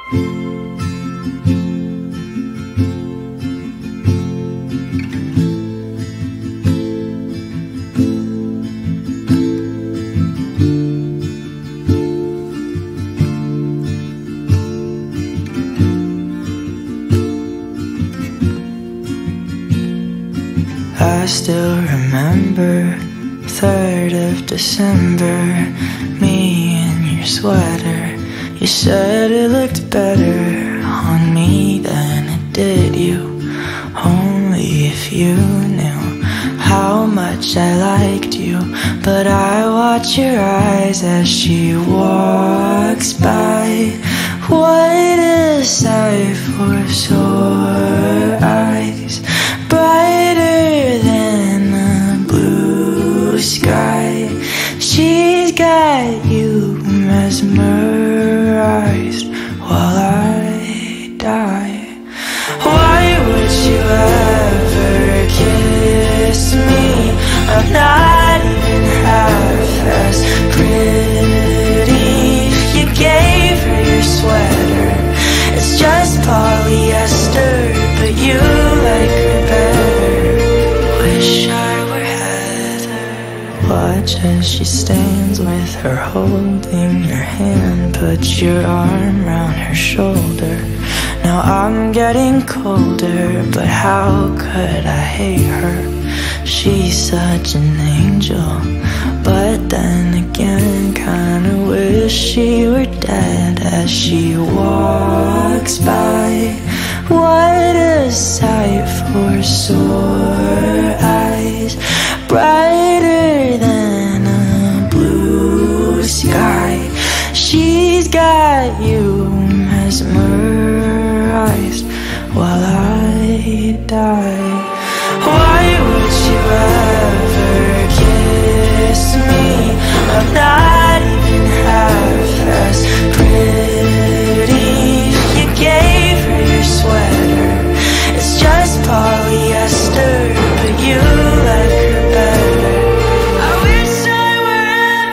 I still remember 3rd of December, me in your sweater. You said it looked better on me than it did you. Only if you knew how much I liked you. But I watch your eyes as she walks by. What a sight for sore eyes, brighter than the blue sky. She's got you mesmerized while I die. Why would you ever kiss me? I'm not even half as pretty. You gave her your sweater, it's just polyester, but you like her better. Wish I were Heather. Watch as she stands with her holding your hand, put your arm round her shoulder. Now I'm getting colder, but how could I hate her? She's such an angel, but then again kinda wish she were dead as she walks by. What a sight for sore eyes, brighter than a blue sky. She's got you mesmerized while I die. Why would you ever kiss me? I'm not even half as pretty. You gave her your sweater, it's just polyester, but you like her better. I wish I were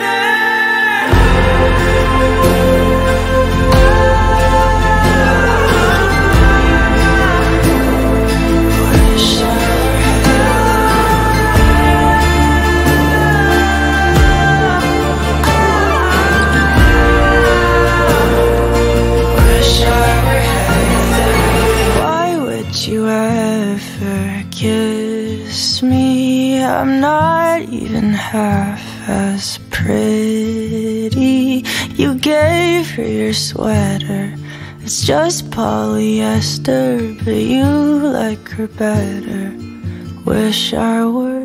you ever kiss me? I'm not even half as pretty. You gave her your sweater, it's just polyester, but you like her better. Wish I were.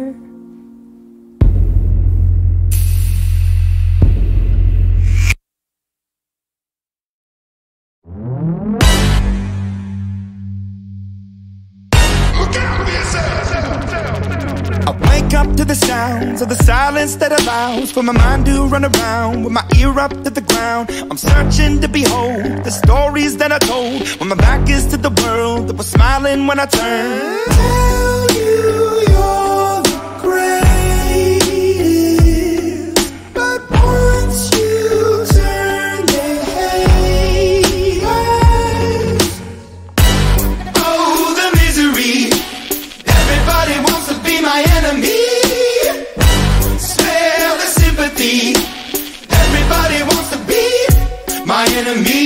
I wake up to the sounds of the silence that allows for my mind to run around with my ear up to the ground. I'm searching to behold the stories that I told when my back is to the world that was smiling when I turned. Tell you you're the greatest, but once you turn they hate us. Oh, the misery. Everybody wants to be my enemy. Smell the sympathy. Everybody wants to be my enemy.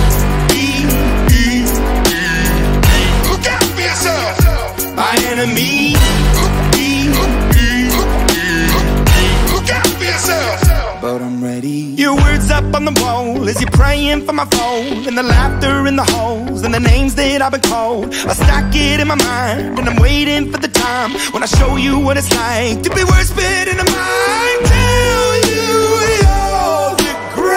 Look out for yourself. My enemy. Look out for yourself. But I'm ready. Your words up on the wall as you're praying for my phone, and the laughter in the holes and the names that I've been called. I stack it in my mind and I'm waiting for the time when I show you what it's like to be worse fit in a mind. Tell you you're the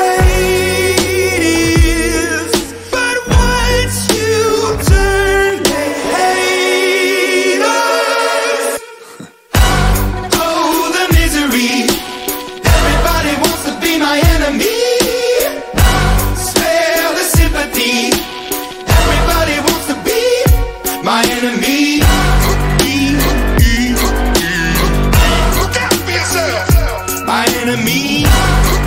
greatest, but once you turn they hate us. Oh, the misery. Everybody wants to be my enemy. Spare the sympathy. Everybody wants to be my enemy. Look out for yourself. My enemy.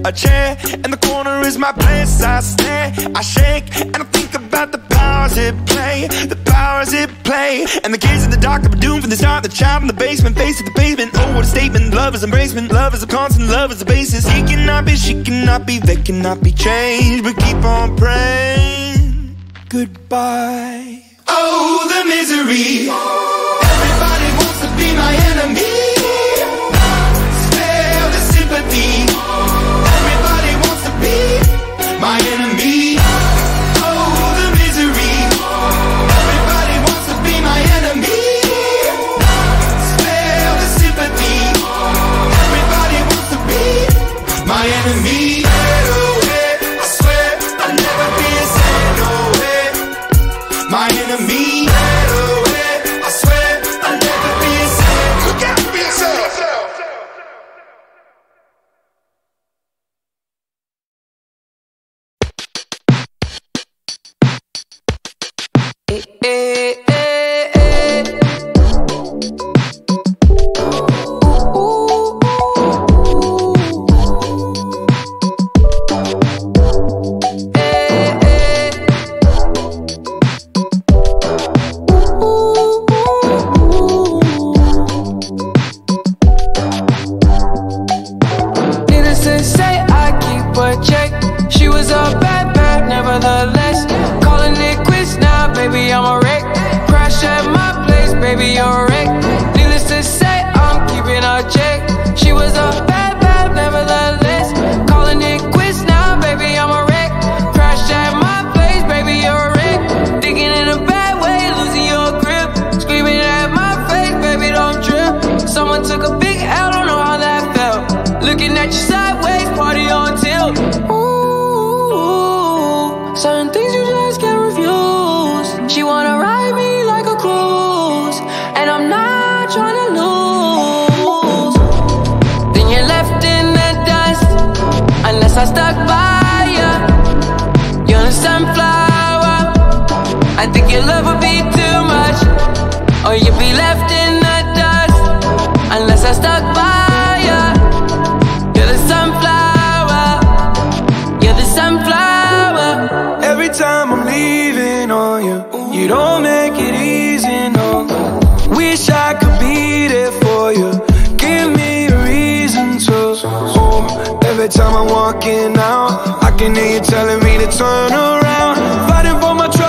A chair in the corner is my place. I stare, I shake, and I think about the powers at play, the powers at play. And the kids in the dark are doomed from the start. The child in the basement, face to the pavement. Oh, what a statement. Love is embracement, love is a constant, love is the basis. He cannot be, she cannot be, they cannot be changed. But keep on praying. Goodbye. Oh, the misery. Everybody wants to be my enemy. Spare the sympathy. Everybody wants to be my enemy. Oh, the misery. Everybody wants to be my enemy. Spare the sympathy. Everybody wants to be my enemy. I swear I'll never be a sad, no way. My enemy. I swear I'll never be a sad. Look out for yourself. Needless to say, I keep a check. She was a bad, bad, nevertheless. Calling it quits now, baby, I'm a wreck. Crash at my place, baby, you're a wreck. Needless to say, I'm keeping a check. She was a bad, bad, nevertheless. Calling it quits now, baby, I'm a wreck. Crash at my place, baby, you're a wreck. Thinking in a bad way, losing your grip. Screaming at my face, baby, don't trip. Someone took a big L, don't know how that felt. Looking at you sideways, party on tilt. Ooh, certain things you just can't refuse. She wanna ride me like a cruise, and I'm not trying to lose. Then you're left in the dust, unless I stuck by ya. You're a sunflower. I think your love would be too much, or you'd be left in the dust, unless I stuck by ya. You're the sunflower. You're the sunflower. Every time I'm leaving on you, you don't make it easy, no. Wish I could be there for you. Give me a reason to. Every time I'm walking out, I can hear you telling me to turn around. Fighting for my